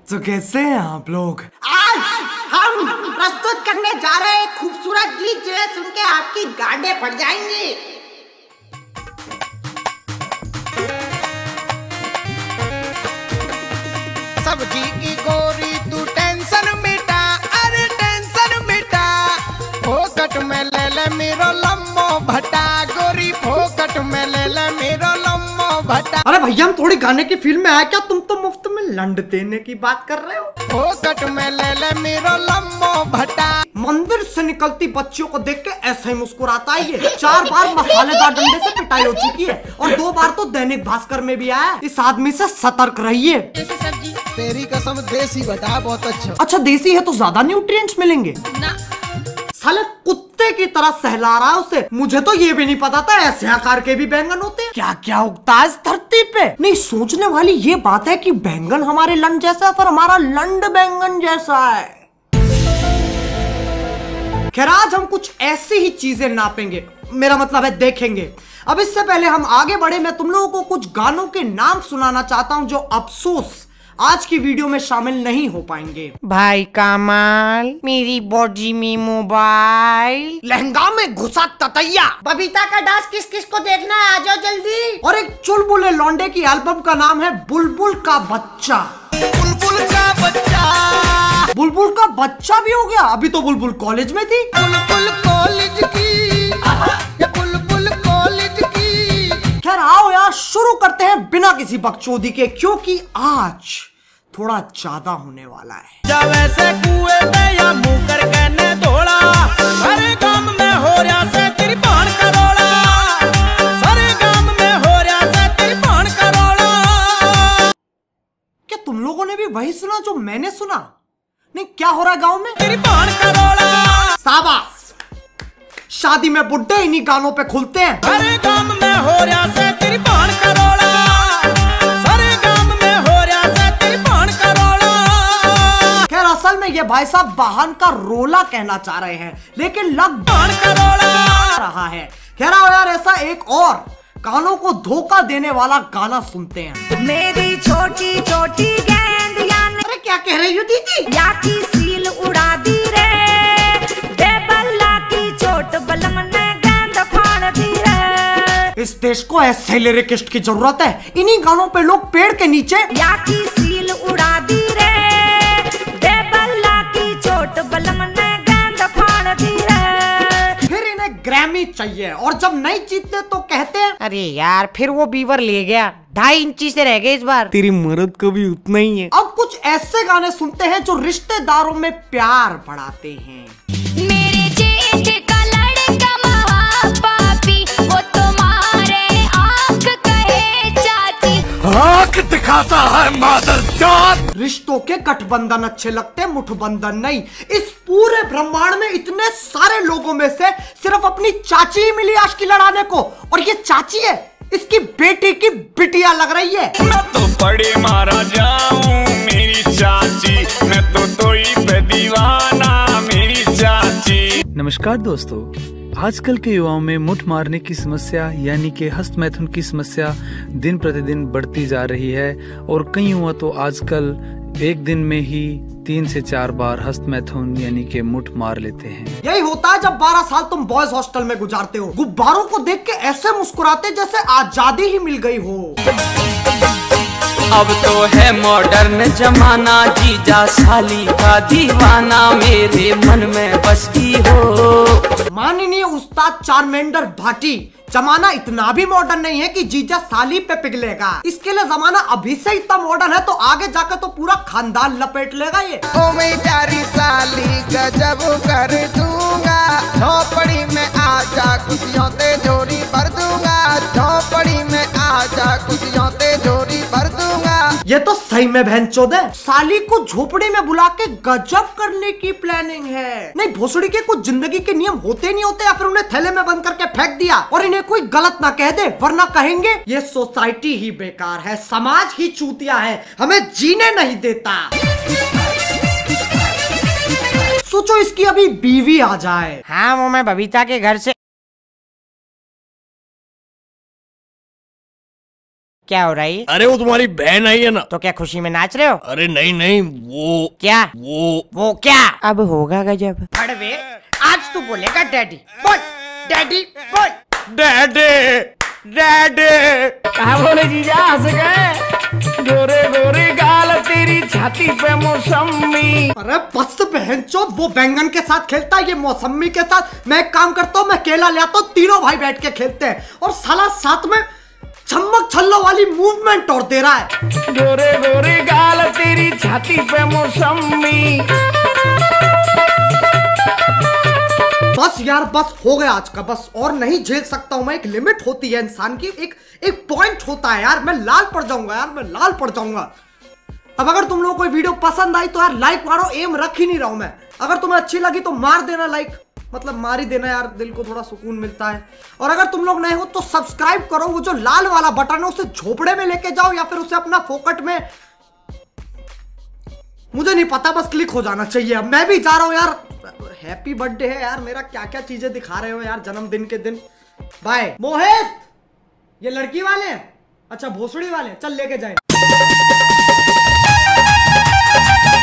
तो कैसे हैं आप लोग? आज हम प्रस्तुत करने जा रहे हैं खूबसूरत गीत जो सुन के आपकी गांडें फट जाएंगी। सब्जी की गोरी तू टेंशन मिटा, अरे टेंशन मिटा। फोकट में ले ले मेरो लम्बो भटा, गोरी फोकट में ले ले मेरो लम्बो भटा। अरे भैया हम थोड़ी गाने की फील्ड में आए क्या? तुम तो मुफ्त में लंड देने की बात कर रहे हो। फोकट में ले ले मेरो लम्बो भटा। मंदिर से निकलती बच्चियों को देख के ऐसे ही मुस्कुराता है ये। 4 बार मसालेदार डंडे से पिटाई हो चुकी है और 2 बार तो दैनिक भास्कर में भी आया। इस आदमी से सतर्क रहिए। तेरी कसम देसी बता, बहुत अच्छा। अच्छा देसी है तो ज्यादा न्यूट्रिएंट्स मिलेंगे ना। साले कुत्ते की तरह सहला रहा है उसे। मुझे तो ये भी नहीं पता था ऐसे आकार के भी बैंगन होते हैं। क्या क्या उगता है इस धरती पे। नहीं सोचने वाली ये बात है कि बैंगन हमारे लंड जैसा है पर हमारा लंड बैंगन जैसा है। खैर आज हम कुछ ऐसी ही चीजें नापेंगे, मेरा मतलब है देखेंगे। अब इससे पहले हम आगे बढ़े, मैं तुम लोगों को कुछ गानों के नाम सुनाना चाहता हूं जो अफसोस आज की वीडियो में शामिल नहीं हो पाएंगे। भाई कमाल, मेरी बॉडी में मोबाइल, लहंगा में घुसा ततैया। बबीता का डांस किस किस को देखना है, आ जाओ जल्दी। और एक चुलबुले लौंडे की एल्बम का नाम है बुलबुल का बच्चा। बुलबुल का बच्चा, बुलबुल का बच्चा भी हो गया। अभी तो बुलबुल कॉलेज में थी। बुलबुल कॉलेज की, बुलबुल कॉलेज की। खैर आओ यार शुरू करते हैं बिना किसी बकचोदी के, क्योंकि आज थोड़ा ज्यादा होने वाला है। जब ऐसे कुएं में या मुंह कर कहने दौड़ा, सारे गांव में हो रहा से तेरी भान करोड़ा, सारे गांव में हो रहा से तेरी भान करोड़ा। क्या तुम लोगों ने भी वही सुना जो मैंने सुना? नहीं क्या हो रहा है गांव में? तेरी भान करोड़ा। शाबाश, शादी में बुड्ढे इन्हीं गानों पे खुलते हैं। सारे गांव में हो रहा से तेरी भान करोड़ा, सारे गांव में हो रहा से तेरी भान करोड़ा। खैर असल में ये भाई साहब वाहन का रोला कहना चाह रहे हैं, लेकिन लग भान करोड़ा रहा है। खैर आओ यार ऐसा एक और कानों को धोखा देने वाला गाना सुनते हैं। मेरी छोटी छोटी गेंद यानी, अरे क्या कह रही हो दीदी? या की सील उड़ा दी रे, बेबल्ला की चोट बलम ने गेंद फाड़ दी रे। इस देश को ऐसे लिरिकिस्ट की जरूरत है। इन्हीं गानों पे लोग पेड़ के नीचे या की सील उड़ा दी रे, बेबल्ला की चोट बलम ने गेंद फाड़ दी रे। फिर इन्हें ग्रैमी चाहिए और जब नहीं जीतते तो कहते हैं अरे यार फिर वो बीवर ले गया, 2.5 इंची से रह गए इस बार। तेरी मर्द का भी उतना ही है। अब कुछ ऐसे गाने सुनते हैं जो रिश्तेदारों में प्यार बढ़ाते हैं। मेरे जेठ का लड़का महापापी, वो तुम्हारे आंख कहे चाची। आंख दिखाता है मादरजात। रिश्तों के गठबंधन अच्छे लगते, मुठबंधन नहीं। इस पूरे ब्रह्मांड में इतने सारे लोगों में से सिर्फ अपनी चाची ही मिली आज की लड़ाने को, और ये चाची है इसकी बेटी की बिटिया लग रही है। मैं तो बड़े मारा जाऊं मेरी चाची, मैं तो तोई पे दीवाना मेरी चाची। नमस्कार दोस्तों, आजकल के युवाओं में मुठ मारने की समस्या यानी कि हस्त मैथुन की समस्या दिन प्रतिदिन बढ़ती जा रही है और कई युवा तो आजकल एक दिन में ही 3 से 4 बार हस्त मैथुन यानी कि मुठ मार लेते हैं। यही होता है जब 12 साल तुम बॉयज हॉस्टल में गुजारते हो। गुब्बारों को देख के ऐसे मुस्कुराते जैसे आजादी ही मिल गई हो। अब तो है मॉडर्न जमाना, जीजा साली का दीवाना मेरे मन में बसती हो। माननीय उस्ताद चारमेंडर भाटी, जमाना इतना भी मॉडर्न नहीं है कि जीजा साली पे पिघलेगा। इसके लिए जमाना अभी से इतना मॉडर्न है तो आगे जाकर तो पूरा खानदान लपेट लेगा ये। ओ मैं प्यारी साली गजब कर दूंगा, झोपड़ी में आजा खुशियों ते जोड़ी भर दूंगा, झोपड़ी में आजा खुशियों ते जोड़ी भर दूंगा। ये तो सही में बहनचोद है। साली को झोपड़ी में बुला के गजब करने की प्लानिंग है। नहीं भोसड़ी के कुछ जिंदगी के नियम होते नहीं होते, या फिर उन्हें थैले में बंद करके फेंक दिया और इन्हें कोई गलत ना कह दे, वरना कहेंगे ये सोसाइटी ही बेकार है, समाज ही चूतिया है, हमें जीने नहीं देता। सोचो इसकी अभी बीवी आ जाए। हाँ वो मैं बबीता के घर से क्या हो रहा है? अरे वो तुम्हारी बहन आई है ना। तो क्या खुशी में नाच रहे हो? अरे नहीं नहीं, वो क्या? वो क्या? अब होगा गजब। अड़वे, आज तू बोलेगा डैडी। बोल डैडी, बोल डैडी डैडी। कहा बोले जीजा हंस गए, गोरे गोरे गाल तेरी छाती पे मौसमी। अरे बस बहनचोद, वो बैंगन के साथ खेलता है, ये मौसमी के साथ। मैं एक काम करता हूँ, मैं केला ले आता हूँ, तीनों भाई बैठ के खेलते हैं। और साला साथ में चम्मक छल्लो वाली मूवमेंट और दे रहा है। गोरे गोरे गाल तेरी छाती पे मौसमी। बस यार, बस हो गया आज का, बस और नहीं झेल सकता हूं मैं। एक लिमिट होती है इंसान की, एक पॉइंट होता है यार। मैं लाल पड़ जाऊंगा यार, मैं लाल पड़ जाऊंगा। अब अगर तुम लोगों को वीडियो पसंद आई तो यार लाइक मारो, एम रख ही नहीं रहा हूं मैं। अगर तुम्हें अच्छी लगी तो मार देना लाइक, मतलब मार ही देना यार, दिल को थोड़ा सुकून मिलता है। और अगर तुम लोग नए हो तो सब्सक्राइब करो, वो जो लाल वाला बटन है उसे झोपड़े में लेके जाओ या फिर उसे अपना फोकट में, मुझे नहीं पता, बस क्लिक हो जाना चाहिए। अब मैं भी जा रहा हूं यार, हैप्पी बर्थडे है यार मेरा, क्या क्या चीजें दिखा रहे हो यार जन्मदिन के दिन। बाय। मोहित, ये लड़की वाले हैं? अच्छा भोसड़ी वाले, चल लेके जाए।